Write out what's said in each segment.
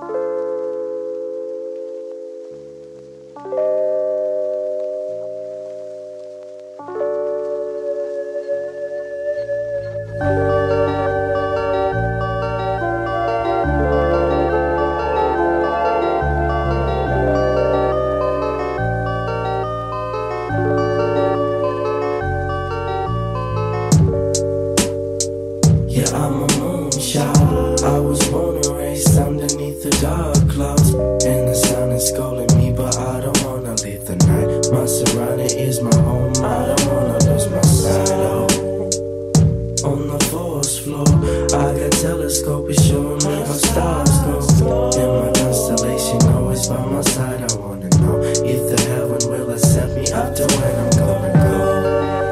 Yeah, I'm a moonchild. I was born and raised underneath the dark clouds, and the sun is scolding me, but I don't wanna leave the night. My surrounding is my home, I don't wanna lose my sight. Oh, on the forest floor, I got telescope, it's showing me how stars go. And my constellation always by my side. I wanna know if the heaven will accept me after when I'm gonna go.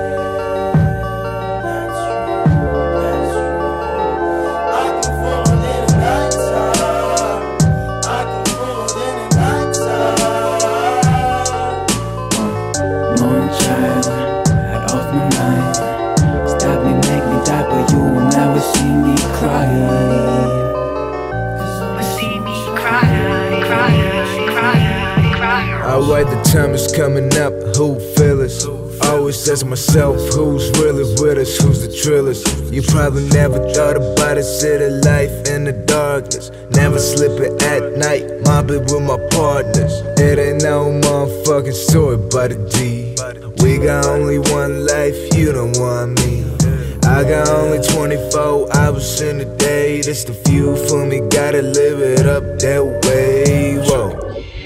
Moonchild, out of my mind. Stop me, make me die, but you will never see me crying. Alright, the time is coming up, who feel us? Always ask myself, who's really with us, who's the trillers? You probably never thought about it, city life in the darkness. Never slipping at night, mobbing with my partners. It ain't no motherfucking story but a G. We got only one life, you don't want me. I got only 24 hours in a day, that's the few for me, gotta live it up that way. Whoa.